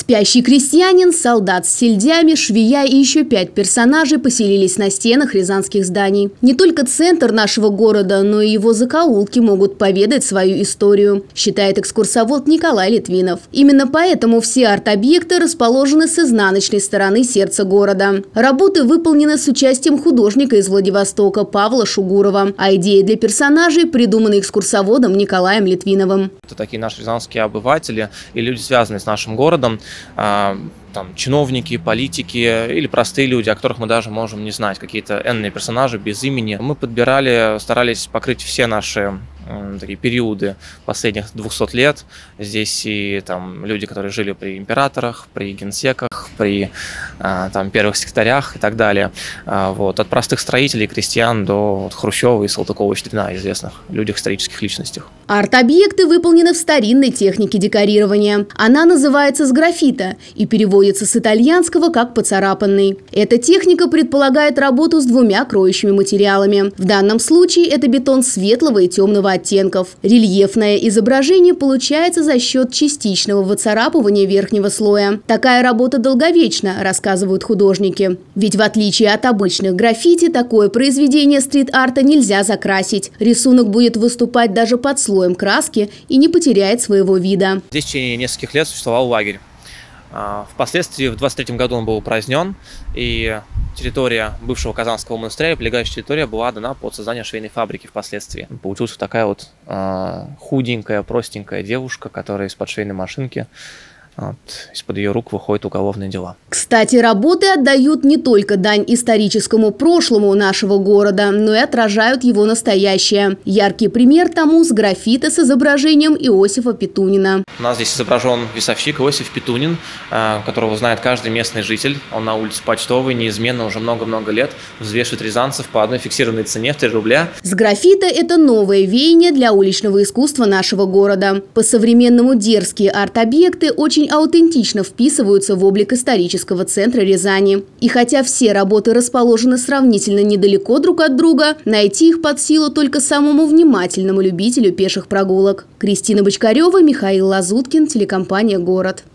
Спящий крестьянин, солдат с сельдями, швея и еще 5 персонажей поселились на стенах рязанских зданий. Не только центр нашего города, но и его закоулки могут поведать свою историю, считает экскурсовод Николай Литвинов. Именно поэтому все арт-объекты расположены с изнаночной стороны сердца города. Работы выполнены с участием художника из Владивостока Павла Шугурова, а идеи для персонажей придуманы экскурсоводом Николаем Литвиновым. Это такие наши рязанские обыватели и люди, связанные с нашим городом. Там, чиновники, политики или простые люди, о которых мы даже можем не знать, какие-то энные персонажи без имени. Мы подбирали, старались покрыть все наши такие периоды последних 200 лет. Здесь и там люди, которые жили при императорах, при генсеках, при первых секретарях и так далее. От простых строителей, крестьян до Хрущева и Салтыкова-Щедрина, известных людях, исторических личностях. Арт-объекты выполнены в старинной технике декорирования. Она называется сграффита и переводится с итальянского как «поцарапанный». Эта техника предполагает работу с 2 кроющими материалами. В данном случае это бетон светлого и темного оттенков. Рельефное изображение получается за счет частичного выцарапывания верхнего слоя. Такая работа долговечна, рассказывают художники. Ведь в отличие от обычных граффити, такое произведение стрит-арта нельзя закрасить. Рисунок будет выступать даже под слоем краски и не потеряет своего вида. Здесь в течение нескольких лет существовал лагерь. Впоследствии в 23 году он был упразднен, и территория бывшего Казанского монастыря, прилегающая территория, была отдана под создание швейной фабрики впоследствии. Получилась вот такая худенькая, простенькая девушка, которая из-под швейной машинки, из-под ее рук выходят уголовные дела. Кстати, работы отдают не только дань историческому прошлому нашего города, но и отражают его настоящее. Яркий пример тому сграффита с изображением Иосифа Петунина. У нас здесь изображен весовщик Иосиф Петунин, которого знает каждый местный житель. Он на улице Почтовой неизменно уже много-много лет взвешивает рязанцев по одной фиксированной цене в 3 рубля. Сграффита – это новое веяние для уличного искусства нашего города. По-современному дерзкие арт-объекты очень аутентично вписываются в облик исторического центра Рязани. И хотя все работы расположены сравнительно недалеко друг от друга, найти их под силу только самому внимательному любителю пеших прогулок. Кристина Бочкарева, Михаил Лазуткин, телекомпания «Город».